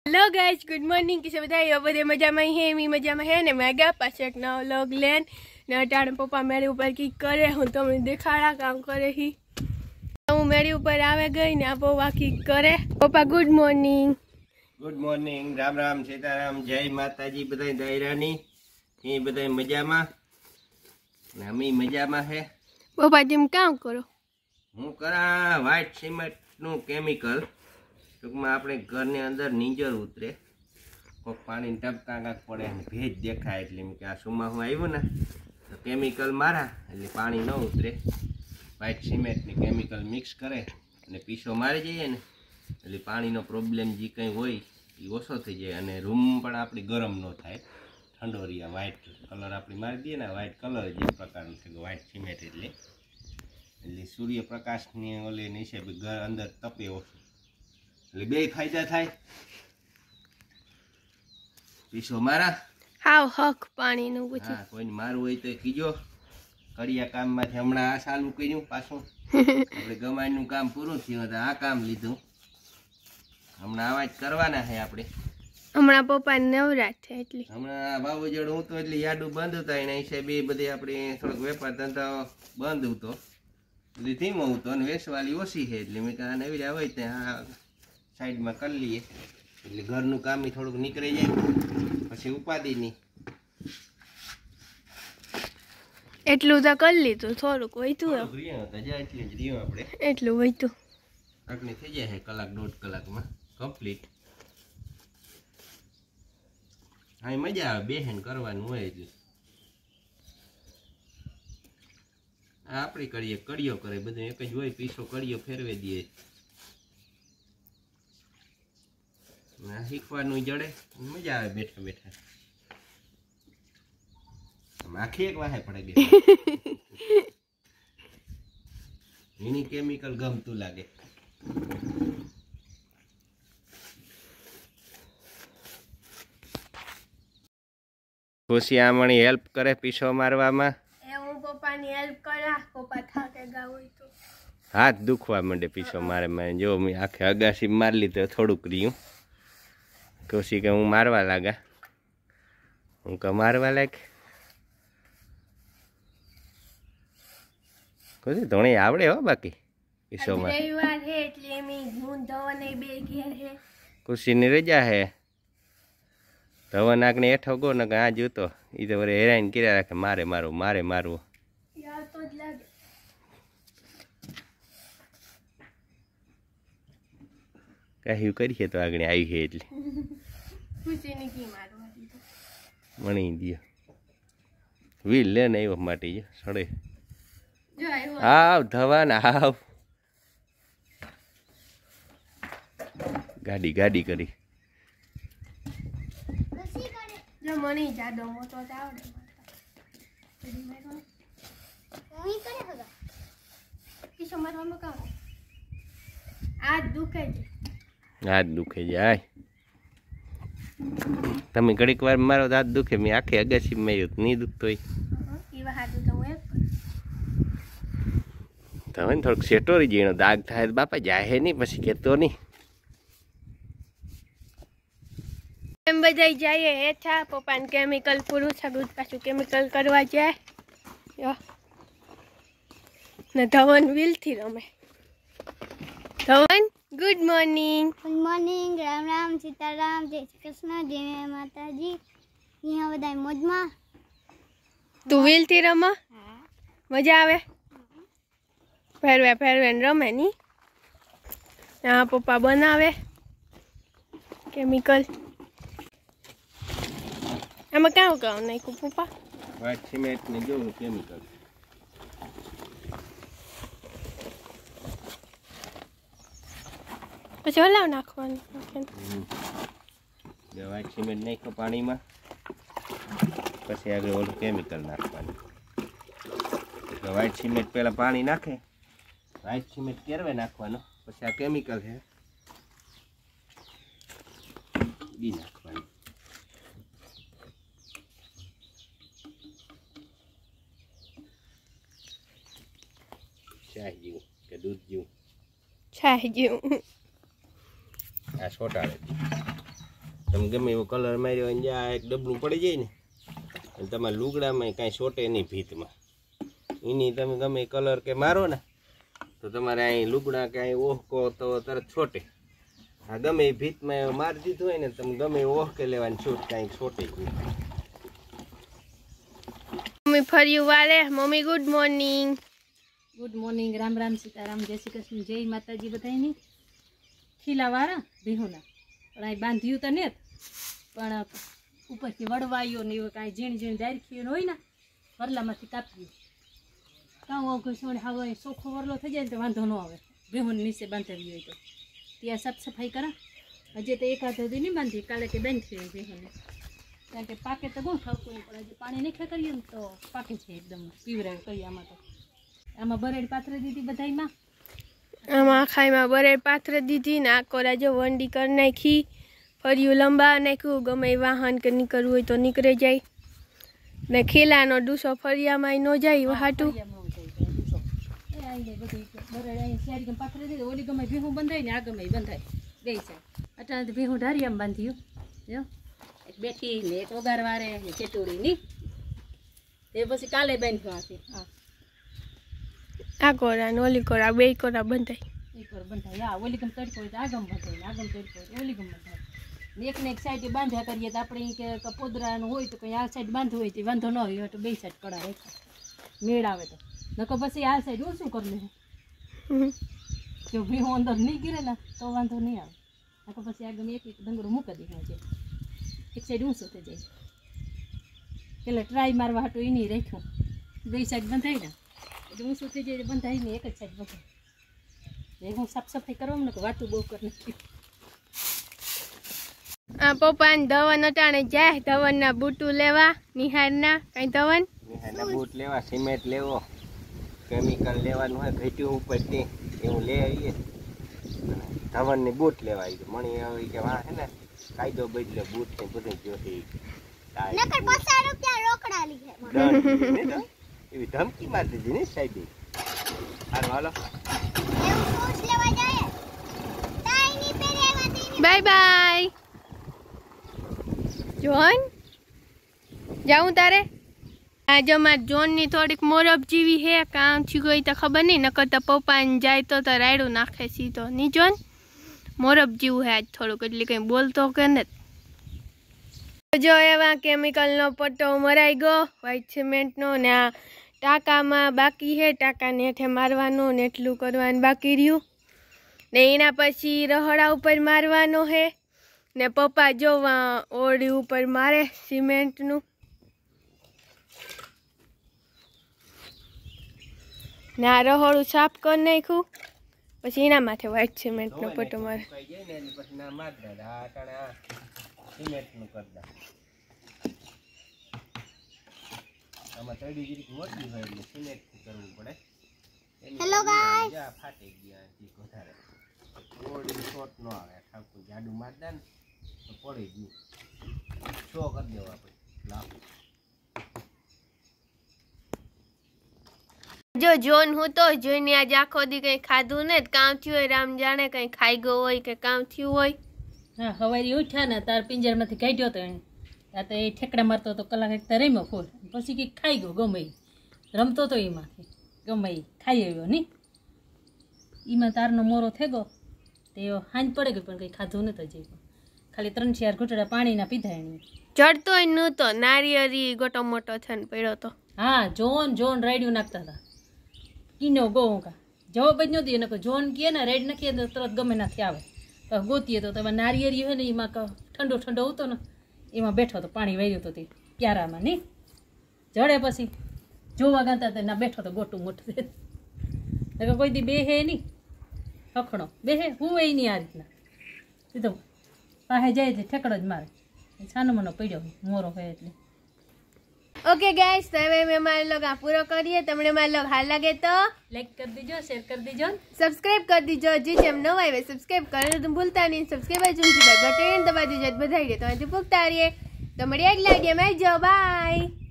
Hello guys, good morning. किसे बताइए बधे मजा में है, मी मजा में है ने मैं गया पास एक नव लोग लेन ने अटाड़े पप्पा मेरे ऊपर की करे हूँ तो मैं दिखाड़ा काम करे ही हूँ मेरे ऊपर आवे गई ने पप्पा की करे। पप्पा good morning. Good morning, Ram Ram Sitaram, जय माताजी। बधाई दायरानी ये बधाई मजा में ने अमी मजा में है। पप्पा तुम काम करो? हूँ करा व्हाइट सीमेंट नु केमिकल टूंक में अपने घर ने अंदर नींजर उतरे कोक पानी टपका काक पड़े भेज देखाय एटले मैं आ सुमाहु आव्यो ने तो केमिकल मारा एटले पानी न उतरे। व्हाइट सीमेंट ने केमिकल मिक्स करे अने पीसो मारी जाइए ने एटले पानी नो प्रॉब्लम जी कई होय ई ओछो थई जाय अने रूम पण आपणी गरम न थाय। ठंडो रिया व्हाइट कलर आपणी मारी दीए ने व्हाइट कलर जे प्रकारनो छे व्हाइट सीमेंट एटले सूर्यप्रकाश ने ओले हिसाबे घर अंदर तपे ओछो એટલે બે ફાયદા થાય। પીસો મારા હાવ હક પાણી નું પૂછું। હા કોઈને મારું હોય તો કીજો। કડિયા કામમાંથી હમણાં આ ચાલુ કર્યું પાછું આપણે ગમાઈનું કામ પૂરું થયું તો આ કામ લીધું હમણાં આવા જ કરવાના છે આપણે। હમણાં પપ્પા નવરાત છે એટલે હમણાં વાવાઝોડું હું તો એટલે યાડું બંધ હતા એના હિસાબે બધી આપણે થોડોક વેપાર ધંધો બંધ હતો એટલે ધીમો હતો અને વેસવાલી ઓછી છે એટલે મેં કહ્યું નવી આવે ત્યાં साइड में कर लिए એટલે ઘરનું કામ ही થોડુંક નીકળી જાય પછી ઉપાદી ની એટલું તો કરી લીધું થોડુંક વઈતું રીયા હતા જા એટલે જ રીયો આપણે એટલું વઈતું આટલી થઈ જાય છે કલાક દોઢ કલાકમાં કમ્પ્લીટ। હા મજા આવે બેહેન કરવાનું હોય એટલે આપણી કરીએ કડિયો કરે બધું એક જ હોય પીસો કડિયો ફેરવે દઈએ શીખવાનું જડે મજા આવે બેઠા બેઠા આખી એક વાહે પડે ગઈ એની કેમિકલ ગમતું લાગે। ખુશી આમણી હેલ્પ કરે પીછો મારવામાં હું પપ્પાની હેલ્પ કરા પપ્પા થાકે ગા હોય તો હાથ દુખવા માંડે પીછો મારે મેં જો મેં આખે અગાસી માર લીધો થોડુંક રહ્યું खुशी के हूँ मारवा लगा हूँ का मारवा लाग खुशी धोनी आवड़े हो बाकी पीछो में रविवार है એટલે મે હું ધવન એ બે ઘેર है खुशी ने रजा है धवन आगने हेठो गो न आ जूतो ई तो बरे हैरान कर्या राखे मारे मारो यार तो ज लागे कह્યું કરીએ તો આગળ આવી છે એટલે खुशी ने की मारवा दीधो મણી દિયો વીલ લેને આવ્યો માટે જો સડે जो आयो आव धवन आव गाड़ी गाड़ी करी जो मनी जादो मोटो आवड़े कडी मारो ओही करे होगा किसो मारवा में का आज दुखे जे हाथ दुखे जाए तमे घड़ीक वार मारो हाथ दुखे मैं आखे अगासी में नहीं दुखतो ईवा हाथ तो मैं धवन थोड़क सेटोरी जीणो दाग थाय बापा जाए नहीं पछी केतो नहीं एम बजाई जाए हेठा पप्पाने केमिकल पूરું થયું પાછું કેમિકલ કરવા જાય યો ને ધવન વ્હીલ થી રમે। Dhawan good morning. Good morning, Ram Ram Sitaram, जय श्री कृष्ण, जय माताजी। यहाँ बधाई मोजमा तू व्हील थी रमा मजा आवे फेरवे फेरवे रमे नी यहाँ पप्पा बनावे केमिकल एम क्या नहीं को पप्पा व्हाइट सीमेंट ने जो केमिकल પછી હલાવ નાખવાનું व्हाइट सीमेंट नाखो पानी में पछी आगे ओलू केमिकल नाखवानुं। व्हाइट सीमेंट पहला पानी नाखे व्हाइट सीमेंट केरवे नाखवानुं पछी आ केमिकल है बी नाखवानुं। चाय जेवुं के दूध जेवुं? चाय जेवुं। आ छोटाड़े તમે ગમે એવો કલર માર્યો હોય જ્યાં એક ડબલું પડી જાય ને અને તમારા લુગડામાં કાંઈ છોટે નહીં ભીતમાં એની તમે ગમે કલર કે મારો ને તો તમારે અહીં લુગડા કાંઈ ઓહકો તો તરત છોટે. હા ગમે એ ભીતમાં મારી દીધું હોય ને તમે ગમે ઓહકે લેવાની છૂટ કાંઈ છોટે જ નહીં. મમ્મી ફર્યું વાલે. મમ્મી good morning. Good morning. Ram Ram Sitaram, જય શ્રી કૃષ્ણ, જય માતાજી બધાની. ખીલાવાળા ભીહુના પણ અહીં બાંધ્યું તો ને પણ ઉપરથી વડવાયો ને એવું કાંઈ ઝીણ ઝીણ દારખીઓ હોય ને વરલામાંથી કાપ્યું કાં ઘસણ હવે ચોખ્ખો વરલો થઈ જાય ને તો વાંધો ન આવે. ભીહુન નીચે બાંધાવી હોય તો ત્યાં સાફ સફાઈ કરા. હજી તો એક હાથ સુધી નહીં બાંધી, કાલે કે બાંધી હોય ભીહુને, કારણ કે પાકે તો બહુ ઠાવતું નહીં પણ હજી પાણી નહીં કરીએ ને તો પાકે છે એકદમ પીવરાયું કરીએ. આમાં તો આમાં બરેડ પાથરી દીધી બધામાં, આમાં આખાઈમાં બરેડ પાથરી દીધી ને આકોરા જો વંડી કરી નાખી, ફર્યું લંબા નાખ્યું. ગમે એ વાહન કે નીકળવું હોય તો નીકળી જાય ને ખીલાનો ડૂસો ફરિયામાં ન જાય વાહાટું. પાથરી દીધી. ઓલી ગમે ભીહું બંધાય ને આ ગમે બંધાય ગઈ છે. અટાણે ભીહું ઢારિયામાં બાંધ્યું જો એક બેઠી ને એક વગાર વારે ને ચેટુડી ની તે પછી કાલે બાંધ્યું આથી. હા આ કોરા ને ઓલી કોરા બે કોરા બંધાય. એક વાર બંધાય. હા ઓલી ગમ તડકો હોય તો આગમ બંધાય ને આગમ તડકો હોય તો ઓલી ગમ બંધાય ને એકને એક સાઈડ બાંધ્યા કરીએ તો આપણે કે પોદરાનું હોય તો કંઈ આ સાઈડ બાંધવું હોય તો વાંધો ન હોય તો બે સાઈડ કડા રેખા મેળ આવે તો નકો પછી આ સાઈડ ઓછું કરી લે. જો ભીહું અંદર નહીં ગીરે ને તો વાંધો નહીં આવે. નકો પછી આગળ એક એક ડંગરું મૂકી દીધું છે, એક સાઈડ ઊંચું થઈ જાય. એટલે ટ્રાય મારવા હાટું એની રાખ્યું બે સાઈડ બંધાય ને એટલે ઊંચું થઈ જાય બંધાય ને એક જ સાઈડ બંધાય. હું સાફ સફાઈ કરવામાં ને વાતું બહુ કરી નાખી. આ પપ્પાને ધવન અટાણે જાય ધવનના બૂટું લેવા. નિહારના કઈ ધવન નિહારના બૂટ લેવા, સિમેન્ટ લેવો, કેમિકલ લેવાનું હોય ઘટ્યું ઉપરથી એવું લઈ આવીએ. ધવનની બૂટ લેવા આવી મણી આવી કે વાહ હે ને કાયદો બદલ્યો બૂટ ને બધું જોતી નકર 50 રૂપિયા રોકડા લીધે એવી ધમકી મારી દીધી ને સાહેબ. હાલો હાલો એવું શૂઝ લેવા જાય તાઈ ની પહેરેવા તી. Bye bye. જોન જાઉં તારે? આ જો માર જોનની થોડીક મોરબ જેવી હે, કામ થયું ગઈ તો ખબર નહીં, નકર તો પપ્પાને જાય તો રાયડું નાખે સીધો. નહીં જોન મોરબ જેવું હે આજ થોડુંક, એટલે કંઈ બોલતો કે ને. જો એવા કેમિકલનો પટ્ટો મરાઈ ગયો વ્હાઈટ સિમેન્ટનો ને આ ટાંકામાં બાકી છે, ટાંકાને હેઠે મારવાનું ને એટલું કરવાનું બાકી રહ્યું ને એના પછી રહોડા ઉપર મારવાનો છે ને પપ્પા જો ઓરડી ઉપર મારે સિમેન્ટનું ને આ રહોડું સાફ કરી નાખ્યું પછી એના માથે વ્હાઈટ સિમેન્ટનો પટ્ટો મારે. સિમેન્ટનું કરતા આમાં તડી જીરીક મોટી હોય એટલે સિમેન્ટ કરવું પડે. હેલો ગાઈસ, ફાટી ગયા જીક વધારે ઓડી શોટ ન આવે. ઠાકુર જાડું માર દે ને તો પડી ગયું. શો કરી દેવા આપણે લાવ. જો જોન હું તો જોઈને આજ આખો દી કંઈ ખાધું ને કામ થયું હોય, રામ જાણે કંઈ ખાઈ ગયો હોય કે કામ થયું હોય. હા હવારી ઉઠ્યા ને તાર પિંજરમાંથી કાઢ્યો તો એને ત્યાં તો એ ઠેકડા મારતો હતો કલાક એક તો રમ્યો ફૂલ પછી કંઈક ખાઈ ગયો. ગમે રમતો હતો એમાંથી ગમે ખાઈ આવ્યો નહીં. એમાં તારનો મોરો થઈ ગયો તે હાંજ પડે ગઈ પણ કંઈ ખાધું નહોતું હજી. ખાલી 3-4 ઘૂંટડા પાણીના પીધા એને. ચડતોય નહોતો, નારિયેળી ગોટો મોટો છે ને પડ્યો તો. હા જોન રાયડું નાખતા હતા કીનો ગોકા જવાબ જ નહોતી એને જોન કહે ને રેડ નાખીએ તો તરત ગમે નાથી આવે. ગોતીએ તો તમે નારિયેળી હોય ને એમાં ઠંડો ઠંડો હતો ને એમાં બેઠો તો પાણી વહ્યું તો તે પ્યારામાં નહીં જડે પછી જોવા ગાતા હતા ના બેઠો તો ગોટું મોટું કોઈ દી બે હે નહીં હખણો બે હે હું એ નહીં આ રીતના સીધો પાસે જાય એટલે ઠેકડો જ મારે. છાનો મનો પડ્યો મોરો હોય એટલે. ઓકે ગાઈસ, તો હવે મેં મારો લોગ આ પૂરો કરીએ. તમને મારો લોગ હાલ લાગે તો લાઈક કરી દીજો, શેર કરી દીજો, સબસ્ક્રાઇબ કરી દીજો. જે જેમ ન આવે સબસ્ક્રાઇબ કરવાનું ભૂલતા નહીં. સબસ્ક્રાઇબ બટન દબાવી દીજો, બધાઈ દે તો અહીંથી પૂછતા રહીએ. તો મળીએ આગલા વિડીયોમાં. આવજો, બાય.